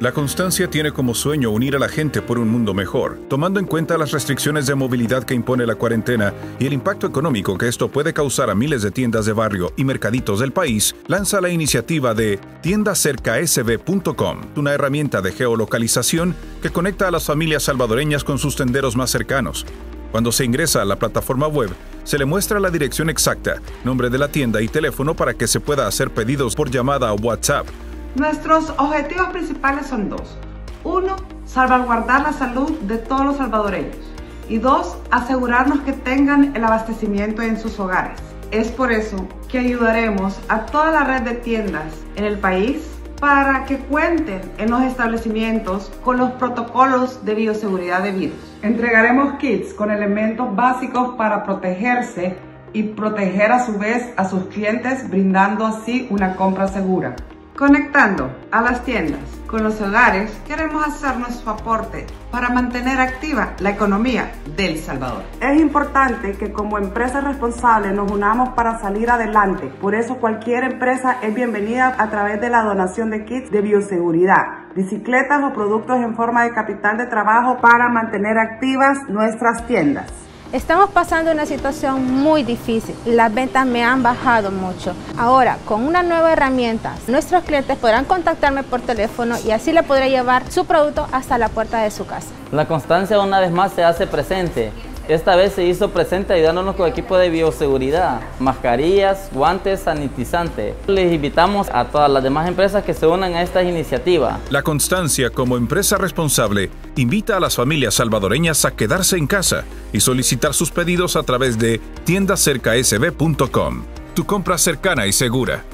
La Constancia tiene como sueño unir a la gente por un mundo mejor, tomando en cuenta las restricciones de movilidad que impone la cuarentena y el impacto económico que esto puede causar a miles de tiendas de barrio y mercaditos del país. Lanza la iniciativa de tiendacercasb.com, una herramienta de geolocalización que conecta a las familias salvadoreñas con sus tenderos más cercanos. Cuando se ingresa a la plataforma web, se le muestra la dirección exacta, nombre de la tienda y teléfono para que se pueda hacer pedidos por llamada o WhatsApp. Nuestros objetivos principales son dos. 1. Salvaguardar la salud de todos los salvadoreños. Y 2. Asegurarnos que tengan el abastecimiento en sus hogares. Es por eso que ayudaremos a toda la red de tiendas en el país para que cuenten en los establecimientos con los protocolos de bioseguridad debidos. Entregaremos kits con elementos básicos para protegerse y proteger a su vez a sus clientes, brindando así una compra segura. Conectando a las tiendas con los hogares, queremos hacer nuestro aporte para mantener activa la economía del Salvador. Es importante que como empresa responsable nos unamos para salir adelante. Por eso cualquier empresa es bienvenida a través de la donación de kits de bioseguridad, bicicletas o productos en forma de capital de trabajo para mantener activas nuestras tiendas. Estamos pasando una situación muy difícil. Las ventas me han bajado mucho. Ahora, con una nueva herramienta, nuestros clientes podrán contactarme por teléfono y así le podré llevar su producto hasta la puerta de su casa. La Constancia una vez más se hace presente. Esta vez se hizo presente ayudándonos con equipo de bioseguridad, mascarillas, guantes, sanitizantes. Les invitamos a todas las demás empresas que se unan a esta iniciativa. La Constancia, como empresa responsable, invita a las familias salvadoreñas a quedarse en casa y solicitar sus pedidos a través de tiendacercasb.com. Tu compra cercana y segura.